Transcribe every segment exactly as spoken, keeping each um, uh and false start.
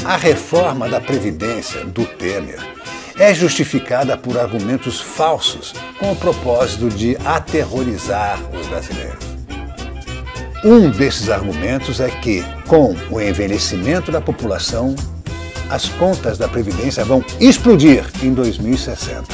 A reforma da Previdência do Temer é justificada por argumentos falsos com o propósito de aterrorizar os brasileiros. Um desses argumentos é que, com o envelhecimento da população, as contas da Previdência vão explodir em dois mil e sessenta.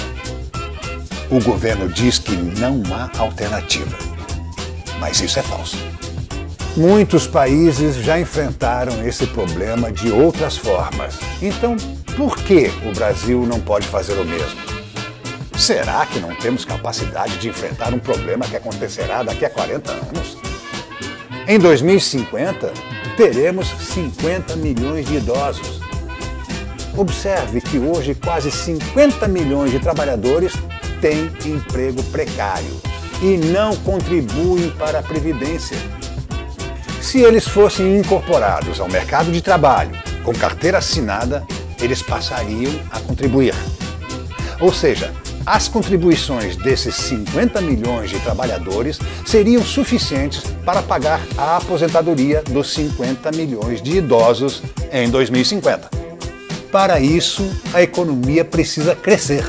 O governo diz que não há alternativa, mas isso é falso. Muitos países já enfrentaram esse problema de outras formas. Então, por que o Brasil não pode fazer o mesmo? Será que não temos capacidade de enfrentar um problema que acontecerá daqui a quarenta anos? Em dois mil e cinquenta, teremos cinquenta milhões de idosos. Observe que hoje quase cinquenta milhões de trabalhadores têm emprego precário e não contribuem para a Previdência. Se eles fossem incorporados ao mercado de trabalho com carteira assinada, eles passariam a contribuir. Ou seja, as contribuições desses cinquenta milhões de trabalhadores seriam suficientes para pagar a aposentadoria dos cinquenta milhões de idosos em dois mil e cinquenta. Para isso, a economia precisa crescer.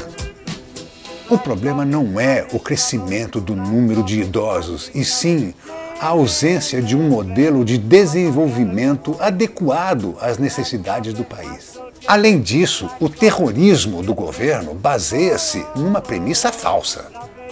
O problema não é o crescimento do número de idosos, e sim a ausência de um modelo de desenvolvimento adequado às necessidades do país. Além disso, o terrorismo do governo baseia-se numa premissa falsa.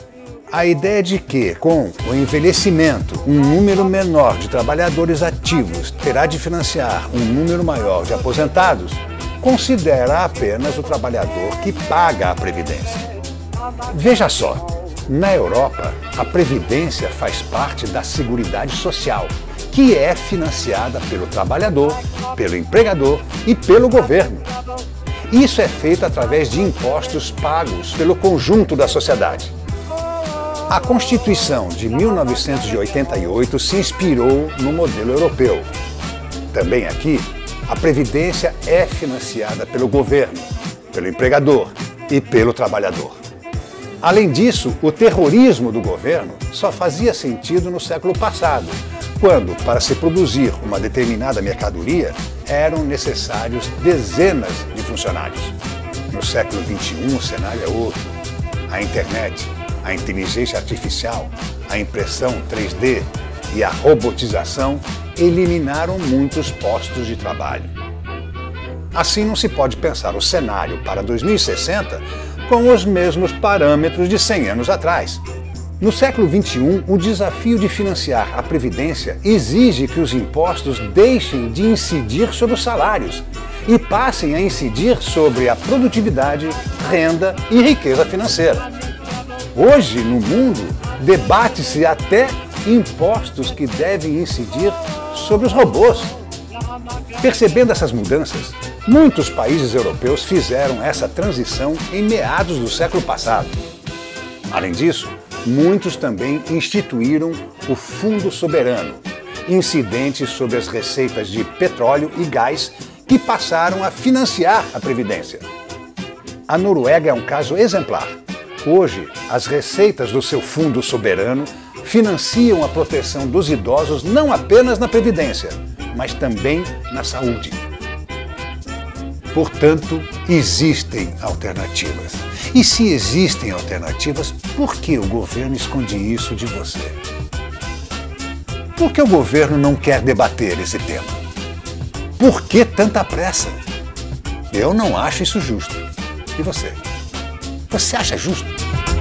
A ideia de que, com o envelhecimento, um número menor de trabalhadores ativos terá de financiar um número maior de aposentados, considera apenas o trabalhador que paga a Previdência. Veja só, na Europa, a Previdência faz parte da Seguridade Social, que é financiada pelo trabalhador, pelo empregador e pelo governo. Isso é feito através de impostos pagos pelo conjunto da sociedade. A Constituição de mil novecentos e oitenta e oito se inspirou no modelo europeu. Também aqui, a Previdência é financiada pelo governo, pelo empregador e pelo trabalhador. Além disso, o terrorismo do governo só fazia sentido no século passado, quando, para se produzir uma determinada mercadoria, eram necessários dezenas de funcionários. No século vinte e um, o cenário é outro. A internet, a inteligência artificial, a impressão três D e a robotização eliminaram muitos postos de trabalho. Assim, não se pode pensar o cenário para dois mil e sessenta com os mesmos parâmetros de cem anos atrás. No século vinte e um, o desafio de financiar a Previdência exige que os impostos deixem de incidir sobre os salários e passem a incidir sobre a produtividade, renda e riqueza financeira. Hoje, no mundo, debate-se até impostos que devem incidir sobre os robôs. Percebendo essas mudanças, muitos países europeus fizeram essa transição em meados do século passado. Além disso, muitos também instituíram o Fundo Soberano, incidente sobre as receitas de petróleo e gás que passaram a financiar a Previdência. A Noruega é um caso exemplar. Hoje, as receitas do seu Fundo Soberano financiam a proteção dos idosos não apenas na Previdência, mas também na saúde. Portanto, existem alternativas. E se existem alternativas, por que o governo esconde isso de você? Por que o governo não quer debater esse tema? Por que tanta pressa? Eu não acho isso justo. E você? Você acha justo?